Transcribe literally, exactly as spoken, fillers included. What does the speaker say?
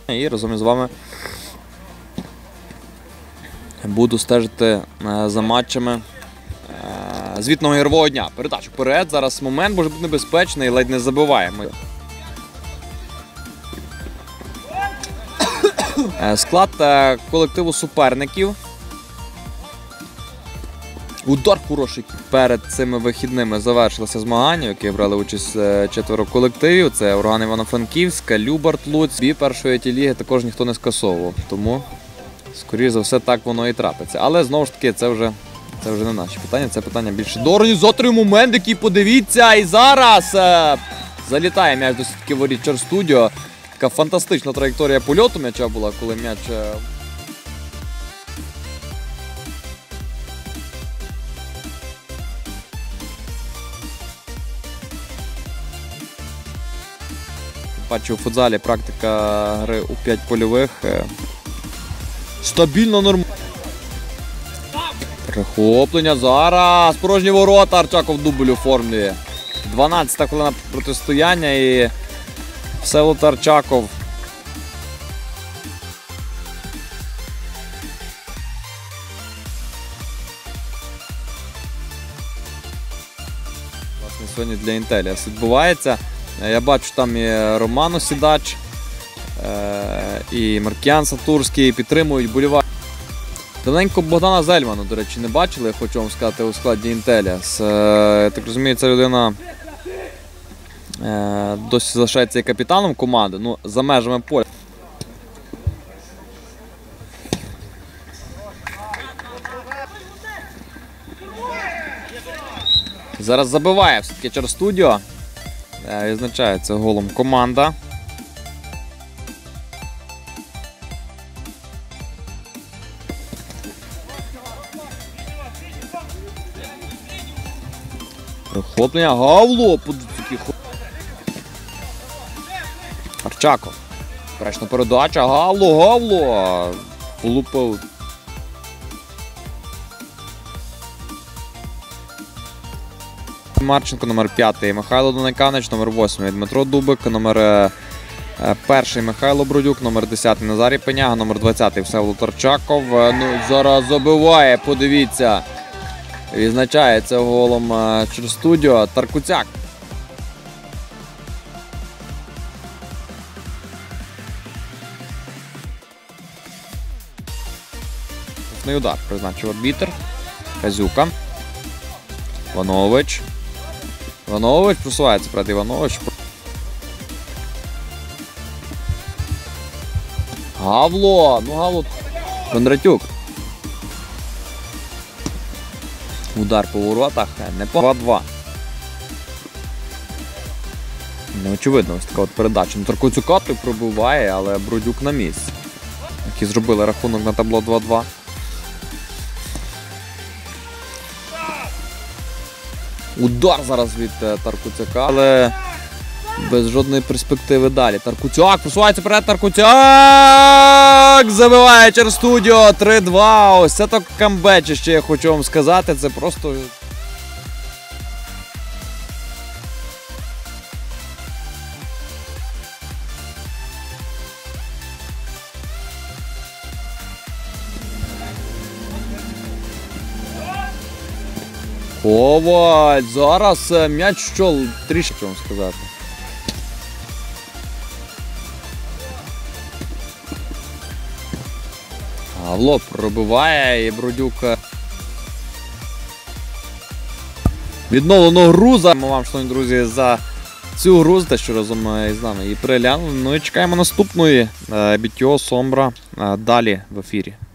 І разом із вами буду стежити за матчами звітного ігрового дня. Передачу вперед. Зараз момент може бути небезпечний, ледь не забиваємо. Склад колективу суперників. Удар хороший. Перед цими вихідними завершилися змагання, в яких брали участь четверо колективів. Це Ураган Івано-Франківська, Любарт Луцьк. Бій першої ті-ліги також ніхто не скасовував. Тому, скоріше за все, так воно і трапиться. Але, знову ж таки, це вже, це вже не наші питання. Це питання більше до організаторів. Момент, який, подивіться, і зараз е залітає м'яч до сітки воріт Черстудіо. Така фантастична траєкторія польоту м'яча була, коли м'яч... Е Бачу, у футзалі практика гри у п'ять польових. Стабільно, нормально. Перехоплення зараз. Порожні ворота. Арчаков дубль оформлює. дванадцята хвилина протистояння і Всеволод Арчаков. Власне, сьогодні для Інтелія все відбувається. Я бачу, там і Романо Сідач, і Маркіян Сатурський підтримують, болівають. Давненько Богдана Зельмана, до речі, не бачили, я хочу вам сказати, у складі Інтеля. Я так розумію, ця людина досі залишається і капітаном команди, ну, за межами поля. Зараз забиває все-таки Черстудіо. Відзначається голом команда. Прихоплення. Гавло! Арчаков. Перечна передача. Гавло, Гавло! Влупив. Марченко, номер п'ятий Михайло Дониканич, номер восьмий Дмитро Дубик, номер перший Михайло Бродюк, номер десятий Назарій Пеняга, номер двадцятий Всеволод Арчаков. Ну, зараз забиває, подивіться. Відзначається голом Черстудіо Таркуцяк. Штрафний удар призначив арбітр. Казюка. Іванович. Іванович просувається перед Іванович. Гавло! Ну, Гавло. Кондратюк. Удар по воротах. Не по два-два. Неочевидно, ось така от передача. Ну, Таркуцюка той пробиває, але Бродюк на місці. Які зробили рахунок на табло два-два. Удар зараз від Таркуцяка, але без жодної перспективи далі. Таркуцяк просувається перед, Таркуцяк забиває Черстудіо три-два. Ось це так камбечище, я хочу вам сказати. Це просто... Коваль! Зараз м'яч що трішки, що вам сказати. Гавло пробиває і Бродюк. Відновлено гру. Дякуємо вам, шановні друзі, за цю гру, за те, що разом із нами її переглянули. Ну і чекаємо наступної. бі ті о Сомбра далі в ефірі.